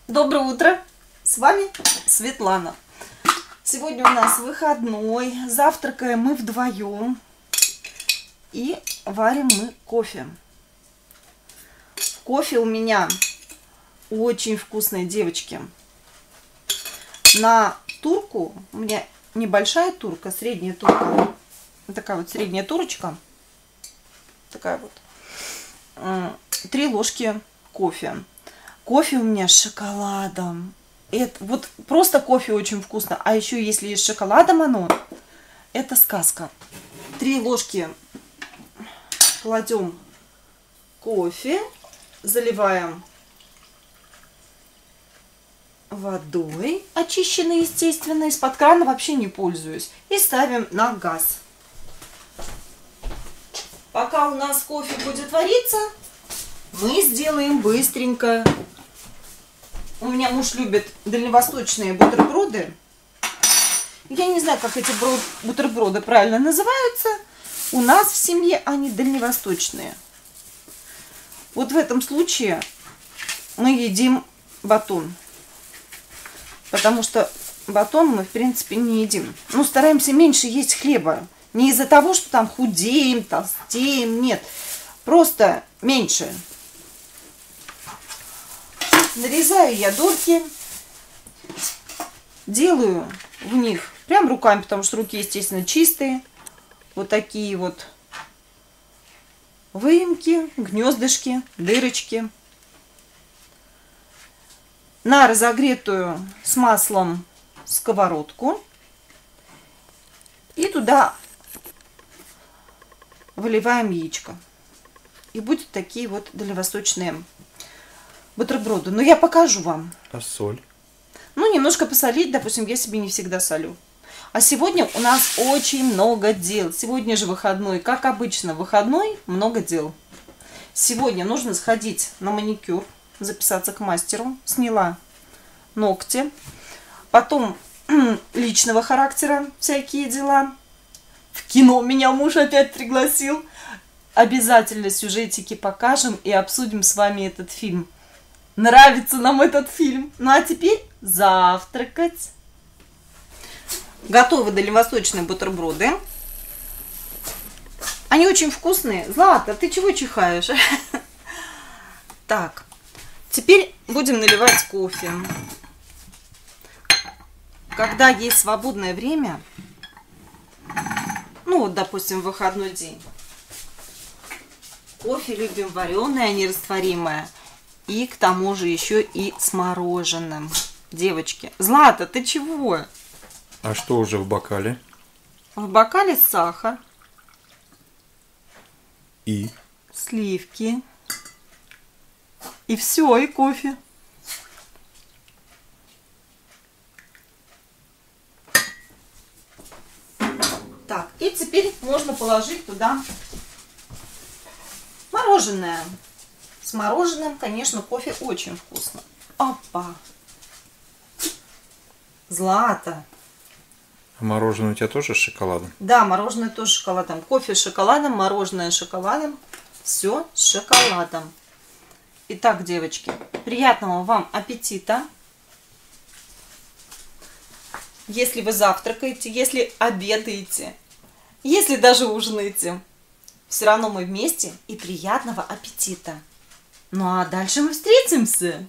Доброе утро! С вами Светлана. Сегодня у нас выходной. Завтракаем мы вдвоем. И варим мы кофе. Кофе у меня очень вкусный, девочки. На турку, у меня небольшая турка, средняя турка. Вот такая вот средняя турочка. Такая вот. 3 ложки кофе. Кофе у меня с шоколадом. Это вот просто кофе очень вкусно. А еще если и с шоколадом оно, это сказка. 3 ложки кладем кофе, заливаем водой, очищенной, естественно. Из-под крана вообще не пользуюсь. И ставим на газ. Пока у нас кофе будет вариться, мы сделаем быстренько. У меня муж любит дальневосточные бутерброды. Я не знаю, как эти бутерброды правильно называются. У нас в семье они дальневосточные. Вот в этом случае мы едим батон. Потому что батон мы, в принципе, не едим. Ну, стараемся меньше есть хлеба. Не из-за того, что там худеем, толстеем. Нет. Просто меньше. Нарезаю я дольки, делаю в них прям руками, потому что руки, естественно, чистые. Вот такие вот выемки, гнездышки, дырочки. На разогретую с маслом сковородку. И туда выливаем яичко. И будут такие вот дальневосточные бутерброды. Но я покажу вам. А соль? Ну, немножко посолить, допустим, я себе не всегда солю. А сегодня у нас очень много дел. Сегодня же выходной. Как обычно, выходной много дел. Сегодня нужно сходить на маникюр, записаться к мастеру. Сняла ногти. Потом личного характера всякие дела. В кино меня муж опять пригласил. Обязательно сюжетики покажем и обсудим с вами этот фильм. Нравится нам этот фильм. Ну а теперь завтракать. Готовы дальневосточные бутерброды. Они очень вкусные. Злата, ты чего чихаешь? Так, теперь будем наливать кофе. Когда есть свободное время, ну вот, допустим, в выходной день, кофе любим вареное, а не растворимое. И к тому же еще и с мороженым. Девочки. Злата, ты чего? А что уже в бокале? В бокале сахар. И? Сливки. И все, и кофе. Так, и теперь можно положить туда мороженое. С мороженым, конечно, кофе очень вкусно. Опа! Злата. А мороженое у тебя тоже с шоколадом? Да, мороженое тоже с шоколадом. Кофе с шоколадом, мороженое с шоколадом. Все с шоколадом. Итак, девочки, приятного вам аппетита. Если вы завтракаете, если обедаете, если даже ужинаете, все равно мы вместе, и приятного аппетита. Ну а дальше мы встретимся.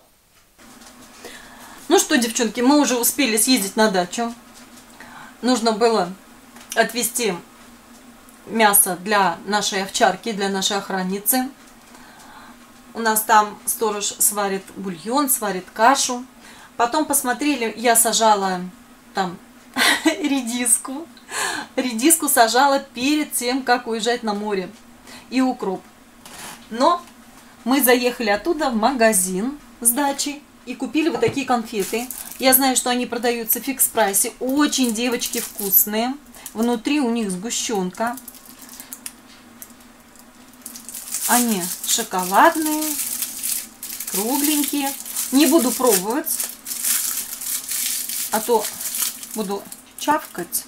Ну что, девчонки, мы уже успели съездить на дачу. Нужно было отвезти мясо для нашей овчарки, для нашей охранницы. У нас там сторож сварит бульон, сварит кашу. Потом посмотрели, я сажала там редиску. Редиску сажала перед тем, как уезжать на море. И укроп. Но мы заехали оттуда в магазин с дачи и купили вот такие конфеты. Я знаю, что они продаются в фикс-прайсе. Очень, девочки, вкусные. Внутри у них сгущенка. Они шоколадные, кругленькие. Не буду пробовать, а то буду чавкать.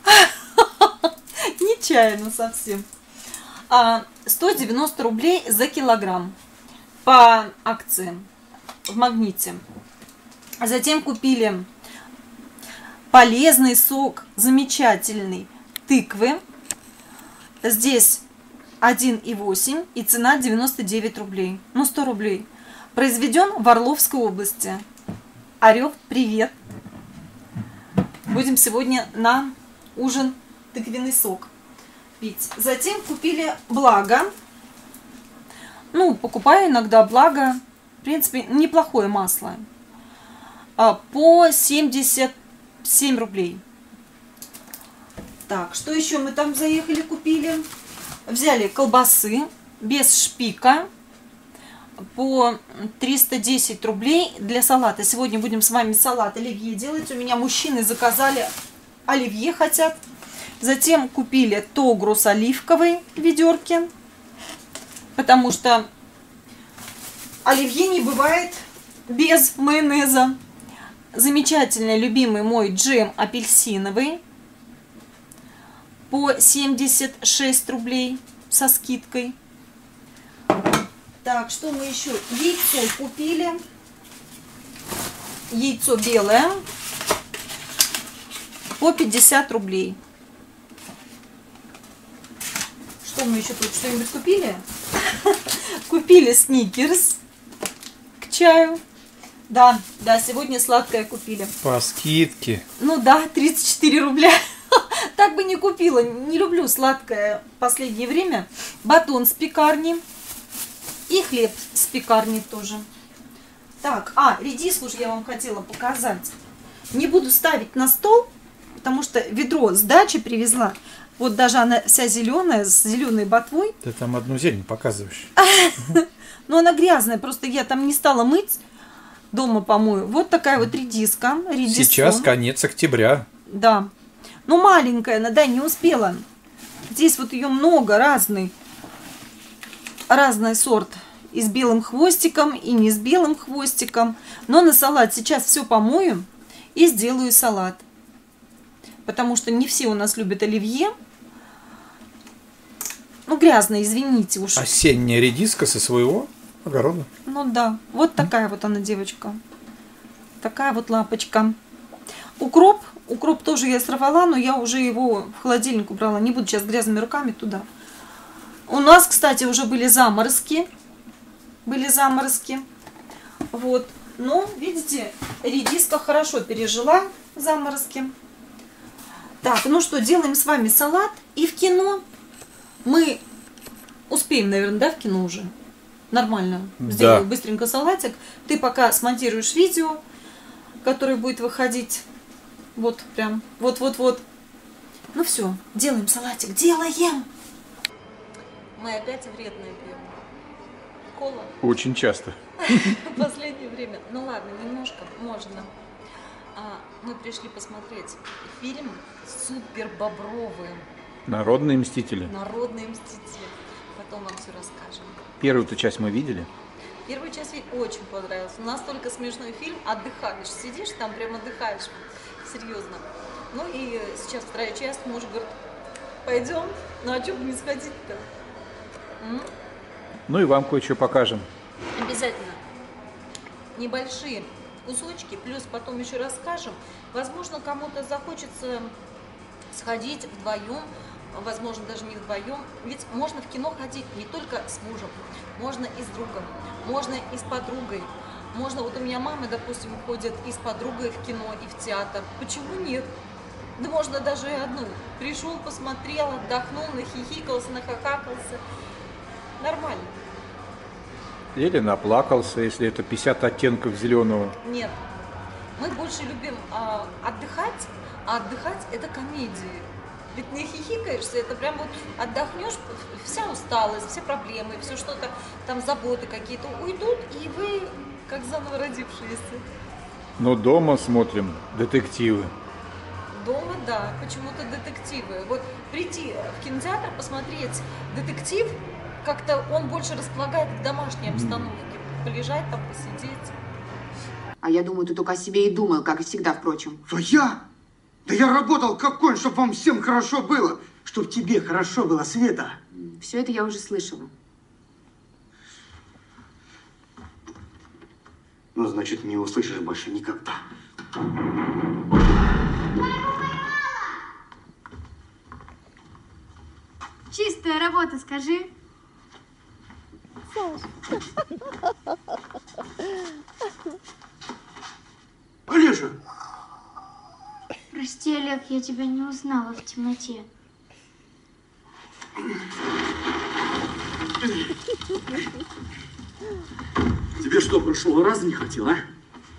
Нечаянно совсем. 190 рублей за килограмм по акции. в Магните. Затем купили полезный сок, замечательный, тыквы. Здесь 1,8 и цена 99 рублей. Ну, 100 рублей. Произведен в Орловской области. Орел, привет. Будем сегодня на ужин тыквенный сок пить. Затем купили благо. Ну, покупаю иногда благо. В принципе, неплохое масло. По 77 рублей. Так, что еще мы там заехали, купили? Взяли колбасы без шпика по 310 рублей для салата. Сегодня будем с вами салат оливье делать. У меня мужчины заказали оливье, хотят. Затем купили тогрус оливковый в ведерке, потому что оливье не бывает без майонеза. Замечательный, любимый мой джем апельсиновый по 76 рублей со скидкой. Так, что мы еще? Яйцо купили. Яйцо белое по 50 рублей. Что мы еще тут? Что-нибудь купили? Купили сникерс к чаю. Да, сегодня сладкое купили. По скидке. Ну да, 34 рубля. Так бы не купила. Не люблю сладкое в последнее время. Батон с пекарни. И хлеб с пекарни тоже. Так, редиску же я вам хотела показать. Не буду ставить на стол, потому что ведро с дачи привезла. Вот даже она вся зеленая, с зеленой ботвой. Ты там одну зелень показываешь. Но она грязная, просто я там не стала мыть. Дома помою. Вот такая вот редиска. Сейчас конец октября. Да. Ну, маленькая она, да, не успела. Здесь вот ее много, разный сорт. И с белым хвостиком, и не с белым хвостиком. Но на салат сейчас все помою и сделаю салат. Потому что не все у нас любят оливье. Ну, грязная, извините уж. Осенняя редиска со своего огорода. Ну да, вот такая вот она, девочка. Такая вот лапочка. Укроп тоже я сорвала, но я уже его в холодильник убрала. Не буду сейчас грязными руками туда. У нас, кстати, уже были заморозки. Вот. Но, видите, редиска хорошо пережила заморозки. Так, ну что, делаем с вами салат. И в кино мы успеем, наверное, да, в кино уже? Нормально. Сделаю быстренько салатик. Ты пока смонтируешь видео, которое будет выходить. Вот прям. Вот. Ну все, делаем салатик. Делаем! Мы опять вредное пьем. Кола. Очень часто. В последнее время. Ну ладно, немножко можно. Мы пришли посмотреть фильм «Супер бобровые». Народные мстители. Народные мстители. Потом вам все расскажем. Первую-то часть мы видели. Первую часть мне очень понравилась. Настолько смешной фильм, отдыхаешь. Сидишь там, прям отдыхаешь. Серьезно. Ну и сейчас вторая часть. Муж говорит, пойдем. Ну а что бы не сходить-то? Ну и вам кое-что покажем. Обязательно. Небольшие кусочки, плюс потом еще расскажем. Возможно, кому-то захочется сходить вдвоем, возможно, даже не вдвоем. Ведь можно в кино ходить не только с мужем, можно и с другом, можно и с подругой. Можно, вот у меня мама, допустим, ходит и с подругой в кино, и в театр. Почему нет? Да можно даже и одну. Пришел, посмотрел, отдохнул, нахихикался, нахахакался. Нормально. Или наплакался, если это 50 оттенков зеленого. Нет. Мы больше любим отдыхать, а отдыхать это комедии. Ведь не хихикаешься, это прям вот отдохнешь, вся усталость, все проблемы, все что-то, там заботы какие-то уйдут, и вы как заново родившиеся. Но дома смотрим детективы. Дома, да, почему-то детективы. Вот прийти в кинотеатр, посмотреть детектив, как-то он больше располагает к домашней обстановке. Полежать там, посидеть. А я думаю, ты только о себе и думал, как и всегда, впрочем. Что я? Да я работал как конь, чтобы вам всем хорошо было. Чтоб тебе хорошо было, Света. Все это я уже слышала. Ну, значит, не услышишь больше никогда. Чистая работа, скажи. Олежа! Прости, Олег, я тебя не узнала в темноте. Тебе что, прошлого раза не хватило, а?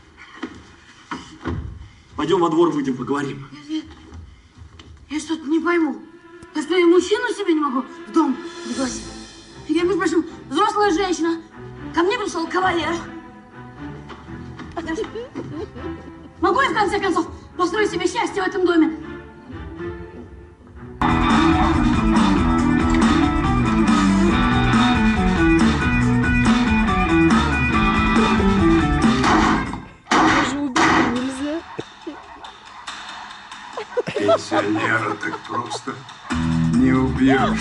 Пойдем во двор, выйдем, поговорим. Я что-то не пойму. Я что, и мужчину себе не могу в дом пригласить? Я, между прочим, взрослая женщина. Ко мне пришел кавалер. Могу я, в конце концов, построить себе счастье в этом доме? Пенсионера так просто не убьешь.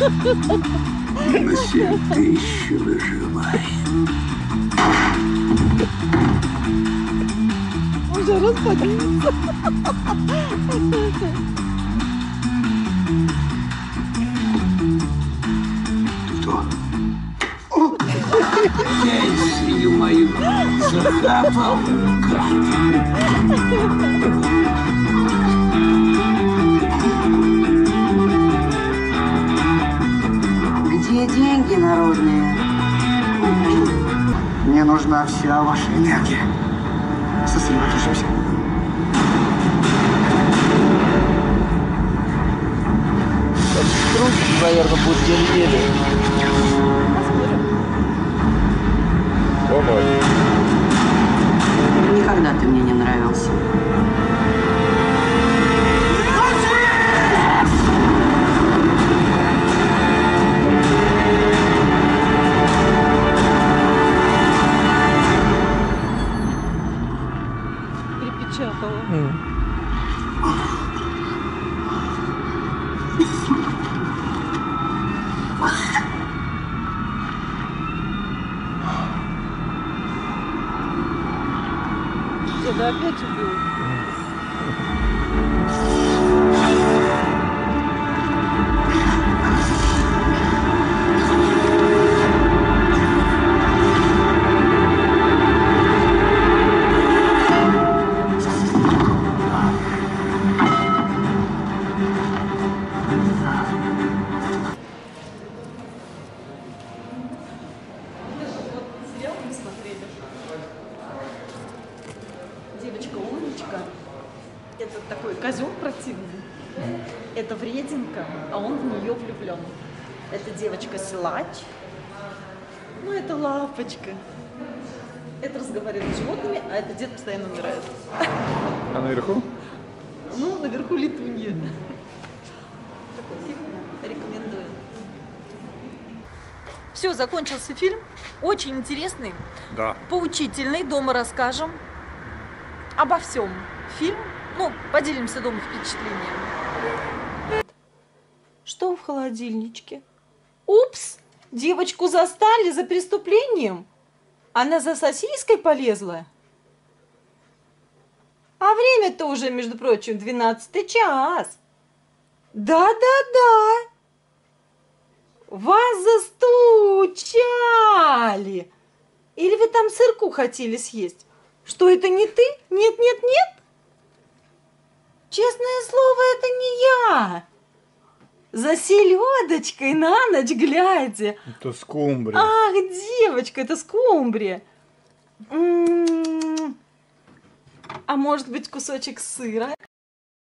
На 7000 выживай. Уже распадется. Кто? Пенсию мою захапал, Где деньги народные? Мне нужна вся ваша энергия. Сосредоточимся. Трудно, наверное, будет недели. Никогда ты мне не нравился. Припечатала. Деда опять убил. Девочка умничка. Это такой козел противный. Это врединка, а он в нее влюблен. Это девочка силач. Ну, это лапочка. Это разговаривает с животными, а это дед постоянно умирает. А наверху? Ну, наверху летунья. Такой фильм рекомендую. Все, закончился фильм. Очень интересный, Да. поучительный. Дома расскажем обо всем. Фильм, ну, поделимся дома впечатлением. Что в холодильничке? Упс, девочку застали за преступлением. Она за сосиской полезла. А время-то уже, между прочим, 12 час. Да-да-да. Вас застучали. Или вы там сырку хотели съесть? Что, это не ты? Нет, нет, нет? Честное слово, это не я. За селедочкой на ночь глядя. Это скумбрия. Ах, девочка, это скумбрия. А может быть, кусочек сыра?